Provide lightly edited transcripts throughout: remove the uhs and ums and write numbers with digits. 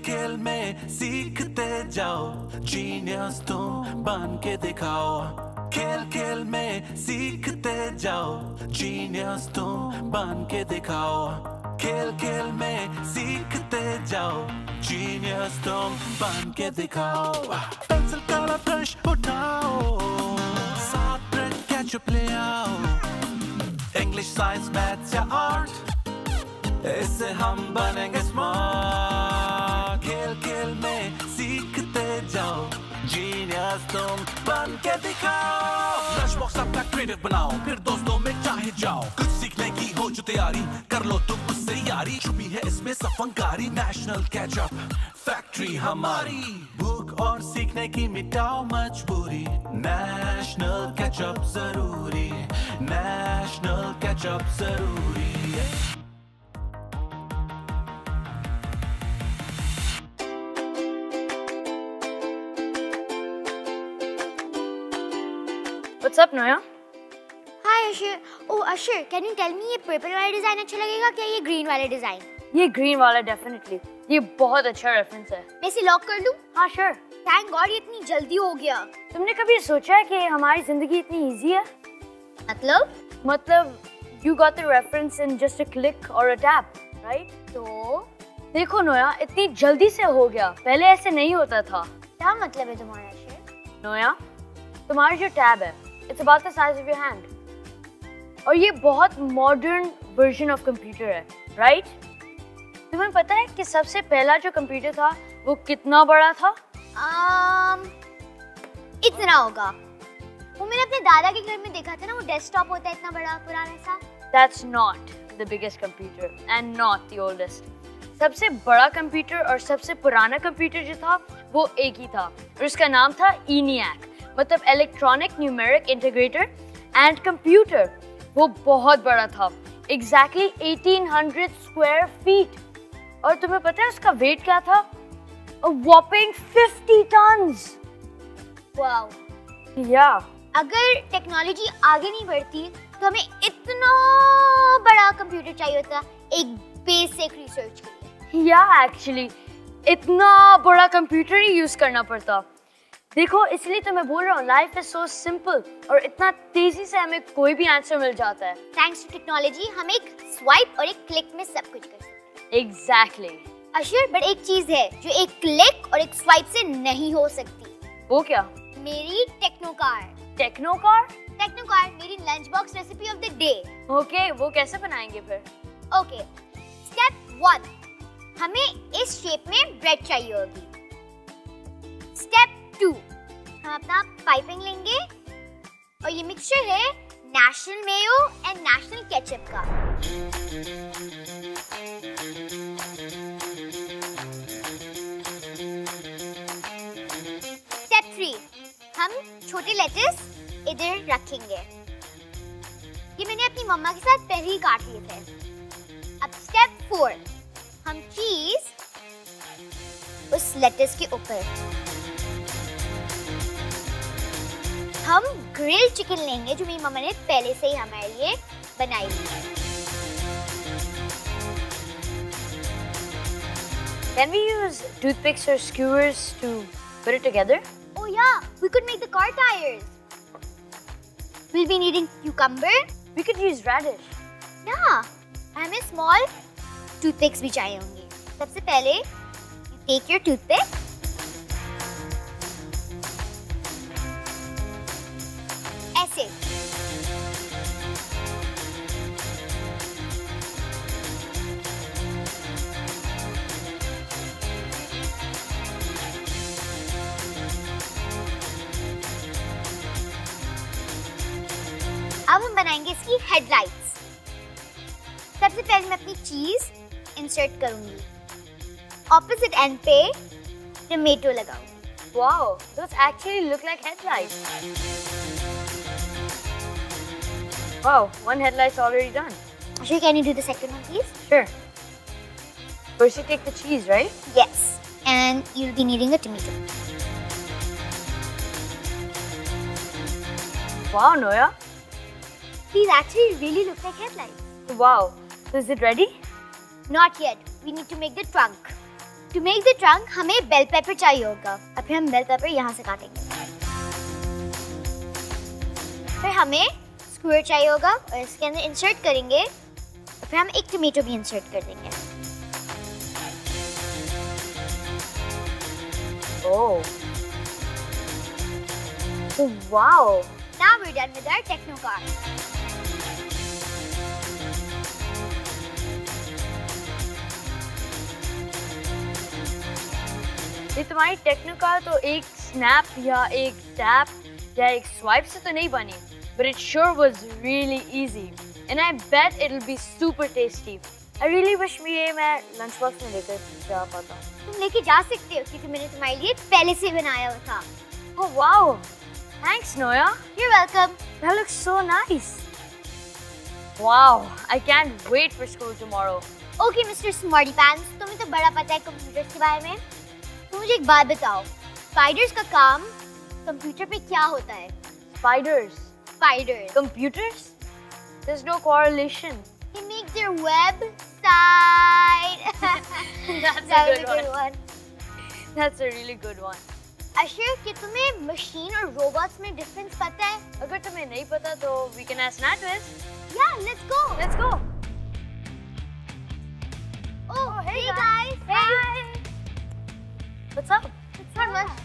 खेल में सीखते जाओ, जीनियस तुम बन के दिखाओ। खेल खेल में सीखते जाओ, जीनियस तुम बन के दिखाओ। खेल खेल में सीखते जाओ, जीनियस तुम बन के दिखाओ। पेंसिल कलर ब्रश उठाओ, साथ ब्रेड केचप ले आओ। इंग्लिश साइंस मैथ्स या आर्ट, इससे हम बनेंगे स्मार्ट। खेल खेल में सीखते जाओ, जीनियस तुम बन के दिखाओ। लंच बॉक्स अपना क्रिएटिव बनाओ, फिर दोस्तों में चाहे जाओ। कुछ सीखने की हो जो तैयारी, कर लो तुम उससे यारी। छुपी है इसमें सब फनकारी, नेशनल केचप फैक्ट्री हमारी। भूख और सीखने की मिटाओ मजबूरी, नेशनल केचप जरूरी, नेशनल केचप जरूरी। What's up, Noya? Hi, Ashir. Oh, Ashir, can you tell me ये purple वाला डिजाइन अच्छा लगेगा क्या ये green वाला डिजाइन? ये green वाला definitely. ये बहुत अच्छा रेफरेंस है। मैं इसे लॉक कर लूँ? हाँ, sure. Thank God ये इतनी जल्दी हो गया। तुमने कभी सोचा है कि हमारी जिंदगी इतनी इजी है? मतलब you got the reference in just a click or a tap, right? तो देखो नोया, इतनी जल्दी से हो गया, पहले ऐसे नहीं होता था। क्या मतलब है तुम्हारा Ashir? नोया, तुम्हारा जो टैब है, it's about the size of your hand. और ये बहुत modern version of computer है, right? तुम्हें पता है कि सबसे पहला जो कंप्यूटर था, वो कितना बड़ा था? इतना होगा। वो मैंने अपने दादा के घर में देखा था ना, वो डेस्कटॉप होता है इतना बड़ा पुराना सा। That's not the biggest computer and not the oldest. सबसे बड़ा कंप्यूटर और सबसे पुराना कंप्यूटर जो था, वो एक ही था और उसका नाम था ENIAC, मतलब electronic numeric integrator and computer. वो बहुत बड़ा था, एग्जैक्टली 1800 स्क्वायर फीट। और तुम्हें पता है उसका वेट क्या था? A whopping 50 tons. वाओ। या अगर टेक्नोलॉजी आगे नहीं बढ़ती तो हमें इतना बड़ा कंप्यूटर चाहिए होता एक बेसिक रिसर्च के लिए। या एक्चुअली इतना बड़ा कंप्यूटर ही यूज करना पड़ता। देखो, इसलिए तो मैं बोल रहा हूँ, लाइफ इज सो सिंपल और इतना तेजी से हमें कोई भी आंसर मिल जाता है। थैंक्स टू टेक्नोलॉजी हम एक स्वाइप और एक क्लिक में सब कुछ कर सकते हैं। एग्जैक्टली। अशर, बट एक चीज है जो एक क्लिक और एक स्वाइप से नहीं हो सकती। वो क्या? मेरी techno car. Techno car? Techno car मेरी lunch box recipe of the day. Okay, वो कैसे बनाएंगे फिर? ओके, स्टेप 1, हमें इस शेप में ब्रेड चाहिए होगी। स्टेप 2, हम अपना पाइपिंग लेंगे और ये मिक्सचर है national mayo and national ketchup का। स्टेप 3, हम छोटे लेट्स इधर रखेंगे। ये मैंने अपनी मम्मा के साथ पहले ही काट लिए थे। अब स्टेप 4, हम चीज उस लेट्स के ऊपर। हम ग्रिल चिकन लेंगे जो मेरी मम्मा ने पहले से ही हमारे लिए बनाई है। Can we use toothpicks or skewers to put it together? Oh yeah, we could make the car tires. We'll be needing cucumber. We could use radish. Yeah, हमें small toothpicks भी चाहिए होंगे। सबसे पहले you take your toothpick. ऐसे। अब हम बनाएंगे इसकी हेडलाइट्स। सबसे पहले मैं अपनी चीज इंसर्ट करूंगी, ऑपोजिट एंड पे टमेटो लगाऊंगी। Wow, those actually look like headlights. Wow, one headlight's already done. Ashir, can you do the second one, please? Sure. First you take the cheese, right? Yes, and you'll be needing a tomato. Wow, Noya. These actually really look like headlights. Wow. So is it ready? Not yet. We need to make the trunk. To make the trunk हमें bell pepper चाहिए होगा। अब फिर हम bell pepper यहाँ से काटेंगे। फिर हमें स्क्वायर चाहिए होगा और इसके अंदर इंसर्ट करेंगे। फिर हम एक टमाटो भी इंसर्ट कर देंगे। Oh. Oh, wow. Now we're done with our techno car. ये तुम्हारी टेक्नो कार तो एक स्नैप या एक टैप या एक स्वाइप से तो नहीं बनी, but it sure was really easy and I bet it'll be super tasty. I really wish मैं लंच बॉक्स में लेकर जा पाता। तुम लेके जा सकते हो क्योंकि मैंने तुम्हारे लिए पहले से बनाया हुआ था। Oh wow! Thanks Noya. You're welcome. That looks so nice. Wow! I can't wait for school tomorrow. Okay, Mr. Smarty Pants, तुम्हें तो बड़ा पता है कंप्यूटर्स के बारे में। तो मुझे एक बात बताओ, स्पाइडर्स का काम कंप्यूटर पे क्या होता है? Spiders. Spiders. Computers? There's no correlation. They make their website. That's a good one. That's a really good one. अशर, कि तुम्हें मशीन और रोबोट्स में डिफरेंस पता है? अगर तुम्हें नहीं पता तो we can ask Natwis. Yeah, let's go. Let's go. Oh, hey guys. Hey. What's up? Not much.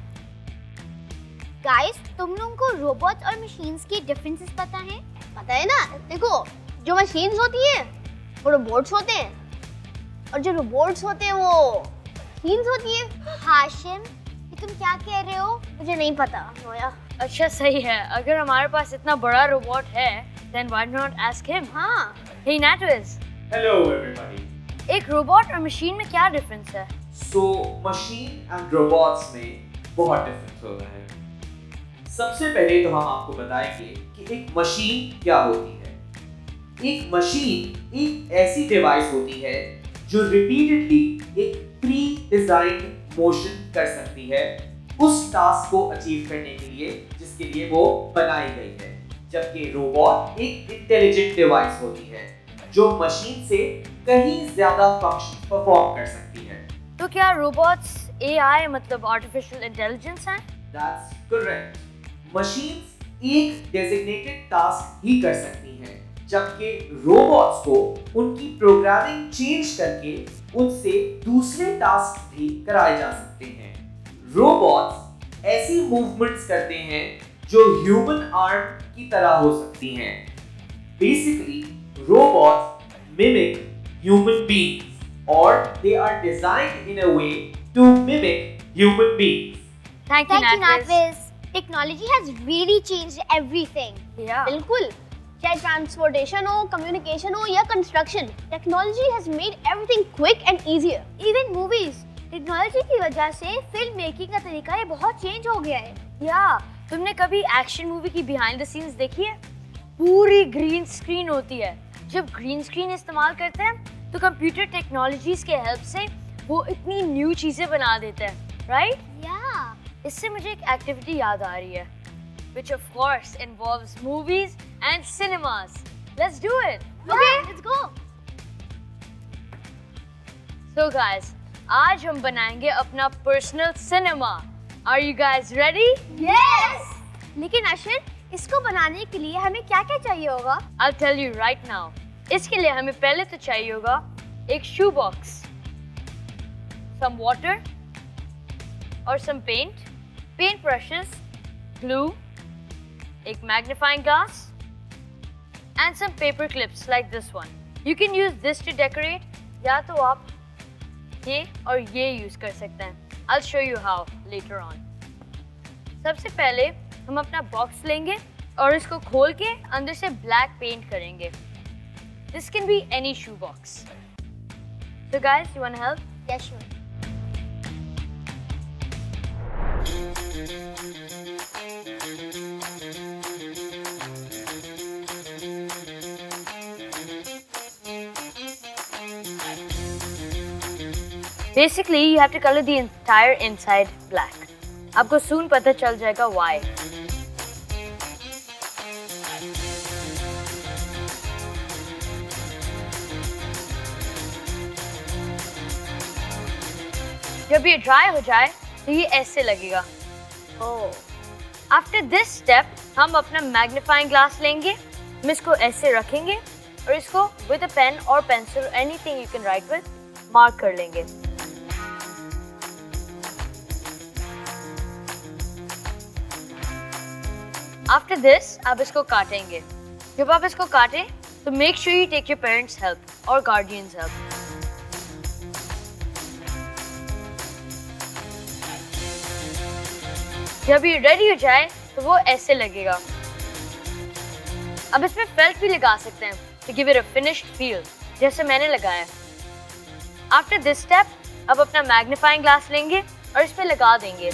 Guys, तुम लोगों को रोबोट्स और मशीन्स की डिफरेंसेस पता है? पता है ना, देखो जो मशीन्स होती हैं वो रोबोट्स होते हैं और जो रोबोट्स होते हैं वो मशीन्स होती हैं। हाशिम, ये तुम क्या कह रहे हो? मुझे नहीं पता नोया। अच्छा सही है, अगर हमारे पास इतना बड़ा रोबोट है then why not ask him? हाँ। Hey Natwis. Hello everybody. एक रोबोट और मशीन में क्या डिफरेंस है? So machine and robots में बहुत डिफरेंस होता है। सबसे पहले तो हम आपको बताएंगे कि एक मशीन क्या होती है। एक मशीन एक ऐसी डिवाइस होती है जो रिपीटेडली एक प्री डिजाइंड मोशन कर सकती है उस टास्क को अचीव करने के लिए जिसके लिए वो बनाई गई है। जबकि रोबोट एक इंटेलिजेंट डिवाइस होती है जो मशीन से कहीं ज्यादा फंक्शन परफॉर्म कर सकती है। तो क्या रोबोट्स AI मतलब आर्टिफिशियल इंटेलिजेंस हैं? That's correct. मशीन्स एक डेजिग्नेटेड टास्क ही कर सकती हैं, जबकि रोबोट्स को उनकी प्रोग्रामिंग चेंज करके उनसे दूसरे टास्क भी कराए जा सकते हैं। रोबोट्स ऐसी मूवमेंट्स करते हैं जो ह्यूमन आर्म की तरह हो सकती हैं। Basically robots mimic human beings or they are designed in a way to mimic human beings. Thank you Natwis. Technology has really changed everything. Yeah. बिल्कुल, चाहे ट्रांसपोर्टेशन हो, कम्युनिकेशन हो या construction, technology has made everything quick and easier. Even movies, technology की वजह से film making का तरीका ये बहुत चेंज हो गया है। या तुमने कभी एक्शन मूवी की बिहाइंड द सीन्स देखी है? पूरी ग्रीन स्क्रीन होती है। जब ग्रीन स्क्रीन इस्तेमाल करते हैं तो कंप्यूटर टेक्नोलॉजीज के हेल्प से वो इतनी न्यू चीजें बना देते हैं, राइट? Yeah. इससे मुझे एक एक्टिविटी याद आ रही है, which of course involves movies and cinemas. Let's do it. Okay, let's go. So guys, आज हम बनाएंगे अपना personal cinema. Are you guys ready? Yes. लेकिन अशर, इसको बनाने के लिए हमें क्या-क्या चाहिए होगा? I'll tell you right now. इसके लिए हमें पहले तो चाहिए होगा एक शू बॉक्स, some water और some paint brushes, glue, एक magnifying glass and some paper clips like this one. You can use this to decorate, या तो आप ये और ये यूज कर सकते हैं। I'll show you how later on. सबसे पहले हम अपना बॉक्स लेंगे और इसको खोल के अंदर से ब्लैक पेंट करेंगे। This can be any shoebox. So guys, you want to help? Yeah, sure. Basically, you have to color the entire inside black. आपको soon पता चल जाएगा why. जब ये ड्राई हो जाए तो ये ऐसे लगेगा। आफ्टर दिस स्टेप हम अपना मैग्नीफाइंग ग्लास लेंगे, हम इसको ऐसे रखेंगे और इसको विद अ पेन और pencil, anything you can write with, mark कर लेंगे। आफ्टर दिस आप इसको काटेंगे। जब आप इसको काटें तो make sure you take your parents help और गार्डियंस हेल्प। जब ये रेडी हो जाए तो वो ऐसे लगेगा। अब इसमें फेल्ट भी लगा सकते हैं to give it a finished feel, जैसे मैंने लगाया। आफ्टर दिस स्टेप अब अपना मैग्नीफाइंग ग्लास लेंगे और इस पे लगा देंगे।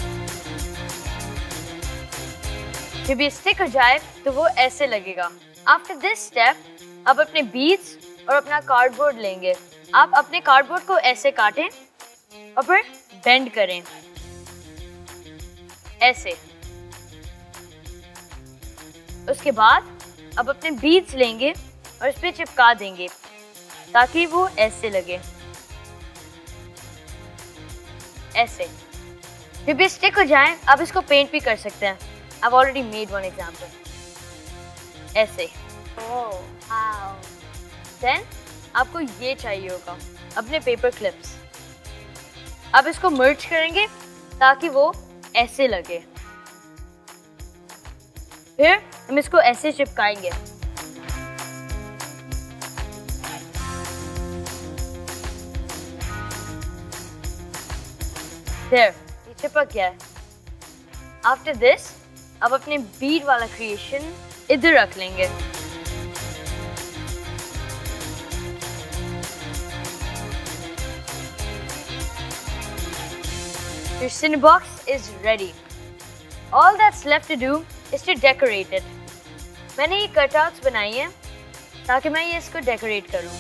जब ये स्टिक हो जाए तो वो ऐसे लगेगा। आफ्टर दिस स्टेप अब अपने बीड्स और अपना कार्डबोर्ड लेंगे। आप अपने कार्डबोर्ड को ऐसे काटें और फिर बेंड करें ऐसे। उसके बाद अब अपने बीड्स लेंगे और इस पे चिपका देंगे ताकि वो ऐसे लगे, ऐसे। जब ये स्टिक हो जाए आप इसको पेंट भी कर सकते हैं। I've already made one example. ऐसे। Then आपको ये चाहिए होगा, अपने पेपर क्लिप्स। अब इसको मर्ज करेंगे ताकि वो ऐसे लगे। फिर हम इसको ऐसे चिपकाएंगे। There, ये चिपक गया है। After this, अब अपने बीड वाला क्रिएशन इधर रख लेंगे। Your Cinebox is ready. All that's left to do is to decorate it. मैंने ये कटआउट्स बनाई हैं ताकि मैं ये इसको डेकोरेट करूँ।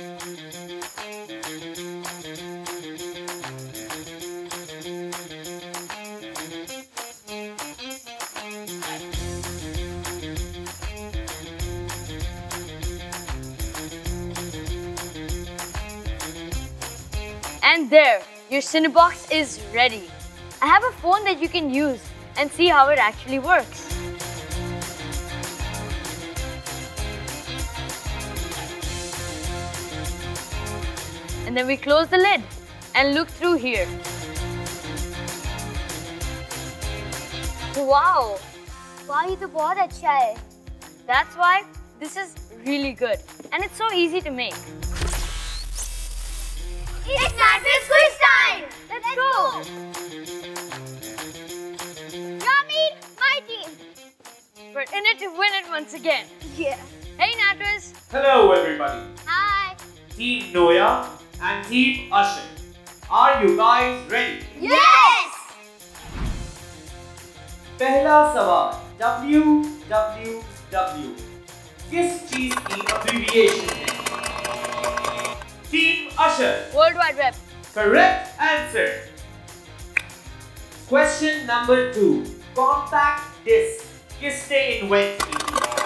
And there, your Cinebox is ready. I have a phone that you can use and see how it actually works. And then we close the lid and look through here. Wow! Wow, ये तो बहुत अच्छा है। That's why this is really good and it's so easy to make. It's Natras quiz time! Let's go! Yummy, my team! We're in it to win it once again. Yeah. Hey Natras! Hello everybody. Hi! Team Noya and Team Usher. Are you guys ready? Yes! पहला सवाल WWW किस चीज की abbreviation है? Team Usher. World Wide Web. Correct answer. Question number 2. Compact disc किसने invent की?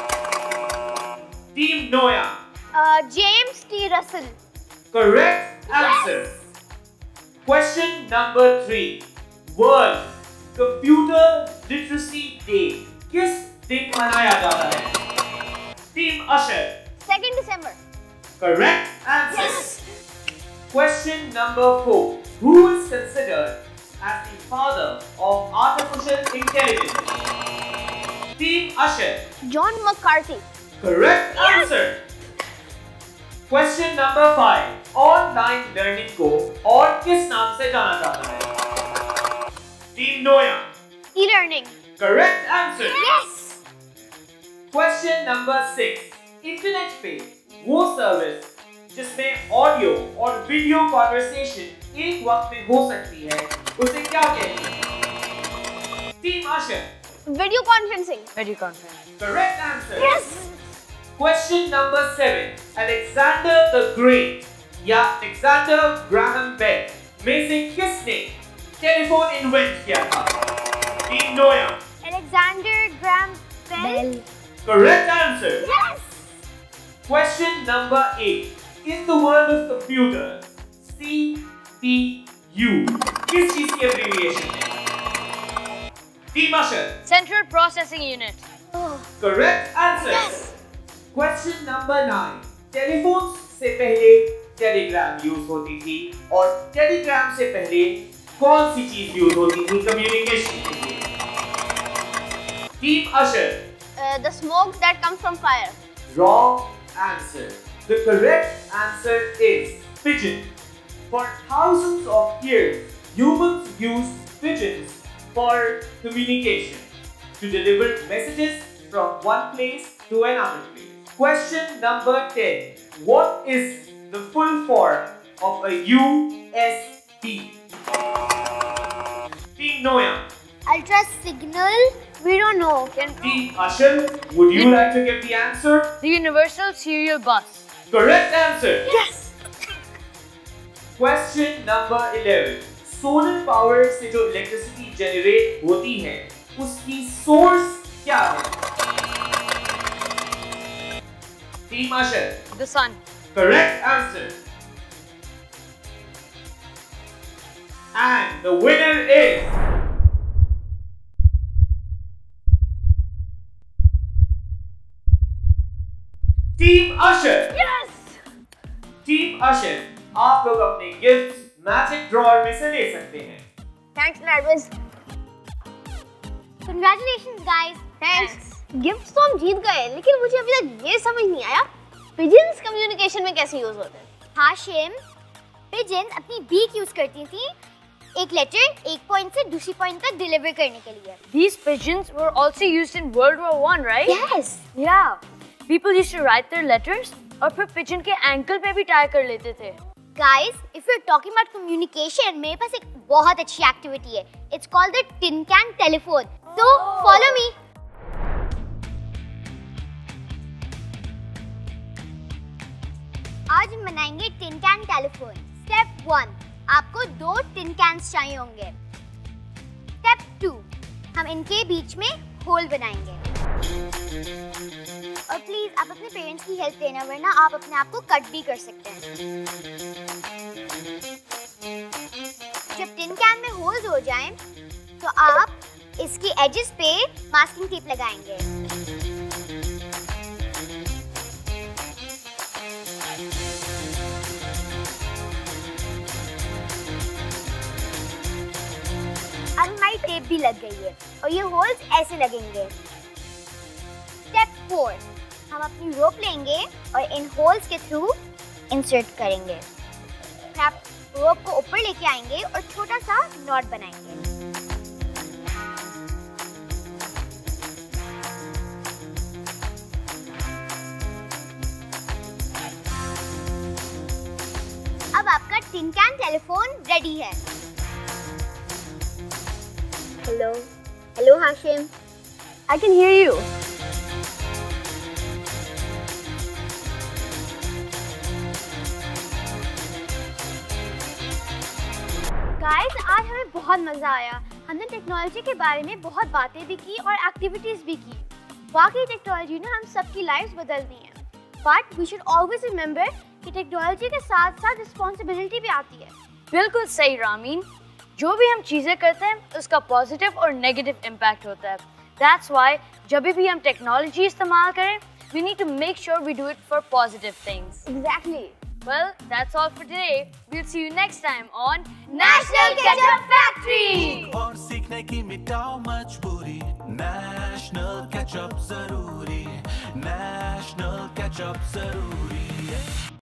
Team Noya. James T. Russell. Correct answer. Question number 3. World Computer Literacy Day किस दिन मनाया जाता है? Team Usher. 2nd December. Correct answer. Yes. Question number 4. Who is considered as the father of artificial intelligence? Team Usher. John McCarthy. Correct answer. Question number 5. Online learning को और किस नाम से जाना जाता है? Team Noya. E-learning. Correct answer. Yes. Question number 6. Internet पे वो सर्विस जिसमें ऑडियो और वीडियो कॉन्वर्सेशन एक वक्त में हो सकती है, उसे क्या कहते हैं? Team Asha. Video conferencing. Video conference. Correct answer. Yes. Question number 7. Alexander the Great या Alexander Graham Bell में से किसने टेलीफोन इन्वेंट किया था? Team Noya. Alexander Graham Bell. Correct answer. Yes. Question number 8. In the world of computers, C, P, U किस चीज की abbreviation है? Team Ashar. Central Processing Unit. Correct answer. Question number 9। Telephone से पहले टेलीग्राम यूज होती थी और टेलीग्राम से पहले कौन सी चीज यूज होती थी कम्युनिकेशन के लिए? Team Ashar. The smoke that comes from fire. Wrong answer. The correct answer is pigeon. For thousands of years, humans used pigeons for communication, to deliver messages from one place to another place. Question number 10. What is the full form of a USB? Team Noya. Ultra signal. We don't know. Team Ashal, would you like to give the answer? The Universal Serial Bus. Correct answer. Yes. Question number 11. Solar power से जो electricity generate होती है, उसकी source क्या है? Team Ashal. The Sun. Correct answer. And the winner is Team Usher. Yes. Team Usher, आप लोग अपने गिफ्ट्स मैजिक ड्रॉअर में से ले सकते हैं। Thanks, Narvis. Congratulations, guys. Thanks. Gifts तो हम जीत गए, लेकिन मुझे अभी तक ये समझ नहीं आया पिजन्स कम्युनिकेशन में कैसे यूज होते हैं। हाशिम, पिजन अपनी बीक यूज करती थी एक लेटर एक पॉइंट से दूसरी पॉइंट तक डिलीवर करने के लिए। These pigeons were also used in World War I, right? Yes. Yeah. People used to write their letters और फिर pigeon के ankle पे भी tie कर लेते थे। Guys, if you're talking about communication, मेरे पास एक बहुत अच्छी एक्टिविटी है। It's called the tin can telephone. So follow me. आज हम बनाएंगे tin can telephone. Step 1, आपको 2 tin cans चाहिए होंगे। Step 2, हम इनके बीच में होल बनाएंगे। और प्लीज आप अपने पेरेंट्स की हेल्प लेना, वरना आप अपने आप को कट भी कर सकते हैं। जब टिन कैन में होल्स हो जाएं, तो आप इसकी एजेस पे मास्किंग टेप लगाएंगे। अब हमारी टेप भी लग गई है और ये होल्स ऐसे लगेंगे। स्टेप 4, हम अपनी रोप लेंगे और इन होल्स के थ्रू इंसर्ट करेंगे। फिर आप रोप को ऊपर लेके आएंगे और छोटा सा नॉट बनाएंगे। अब आपका टिन कैन टेलीफोन रेडी है। Hello, hello Hashim. I can hear you. Guys, आज हमें बहुत मजा आया। हमने टेक्नोलॉजी के बारे में बहुत बातें भी की और एक्टिविटीज भी की। वाकई टेक्नोलॉजी ने हम सबकी लाइफ्स बदल दी हैं। But we should always remember कि टेक्नोलॉजी के साथ साथ रिस्पॉन्सिबिलिटी भी आती है। बिल्कुल सही रामीन। जो भी हम चीजें करते हैं उसका पॉजिटिव और नेगेटिव इम्पैक्ट होता है। That's why जब भी हम टेक्नोलॉजी इस्तेमाल करें, we need to make sure we do it for positive things. Exactly. Well, that's all for today. We'll see you next time on National Ketchup Factory. और सीखने की मिटाओ मजबूरी, नेशनल केचप जरूरी, नेशनल केचप जरूरी।